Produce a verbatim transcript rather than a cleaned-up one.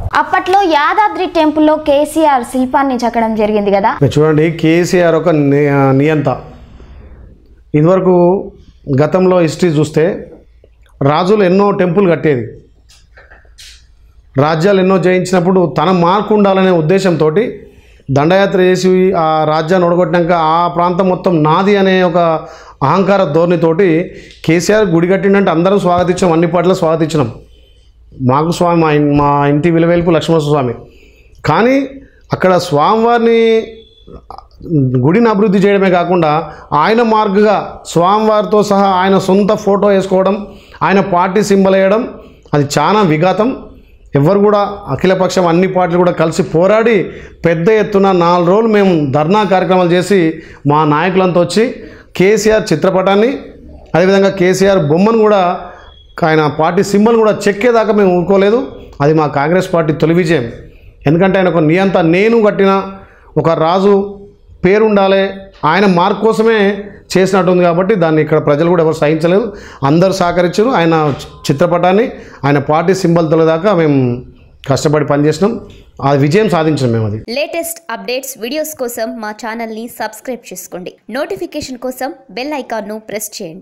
అప్పట్లో యాదాద్రి టెంపుల్లో కేసీఆర్ శిల్పాన్ని చెక్కడం జరిగింది కదా. చూడండి, కేసీఆర్ ఒక నియంత. ఇదివరకు గతంలో హిస్టరీ చూస్తే రాజులు ఎన్నో టెంపుల్ కట్టేది. రాజ్యాలు ఎన్నో జయించినప్పుడు తన మార్కు ఉండాలనే ఉద్దేశంతో దండయాత్ర చేసి ఆ రాజ్యాన్ని ఒడగొట్టినాక ఆ ప్రాంతం మొత్తం నాది అనే ఒక అహంకార ధోరణితోటి కేసీఆర్ గుడి కట్టిండంటే అందరం స్వాగతించాం, అన్ని పాటలు స్వాగతించినాం. మాకు స్వామి మా మా ఇంటి విలువేల్పు లక్ష్మణ స్వామి. కానీ అక్కడ స్వామివారిని గుడిని అభివృద్ధి చేయడమే కాకుండా ఆయన మార్గగా స్వామివారితో సహా ఆయన సొంత ఫోటో వేసుకోవడం, ఆయన పార్టీ సింబల్ వేయడం అది చాలా విఘాతం. ఎవరు కూడా అఖిలపక్షం అన్ని పార్టీలు కూడా కలిసి పోరాడి పెద్ద ఎత్తున నాలుగు రోజులు మేము ధర్నా కార్యక్రమాలు చేసి మా నాయకులంతా వచ్చి కేసీఆర్ చిత్రపటాన్ని అదేవిధంగా కేసీఆర్ బొమ్మను కూడా ఆయన పార్టీ సింబల్ కూడా చెక్కేదాకా మేము ఊరుకోలేదు. అది మా కాంగ్రెస్ పార్టీ తొలి విజయం. ఎందుకంటే ఆయన ఒక నియంత, నేను కట్టిన ఒక రాజు పేరు ఉండాలి, ఆయన మార్క్ కోసమే చేసినట్టుంది. కాబట్టి దాన్ని ఇక్కడ ప్రజలు కూడా ఎవరు సహించలేదు, అందరూ సహకరించారు. ఆయన చిత్రపటాన్ని ఆయన పార్టీ సింబల్ తొలదాకా మేము కష్టపడి పనిచేసినాం, ఆ విజయం సాధించాం మేము. అది లేటెస్ట్ అప్డేట్స్ వీడియోస్ కోసం మా ఛానల్ని సబ్స్క్రైబ్ చేసుకోండి. నోటిఫికేషన్ కోసం బెల్ ఐకాన్ను ప్రెస్ చేయండి.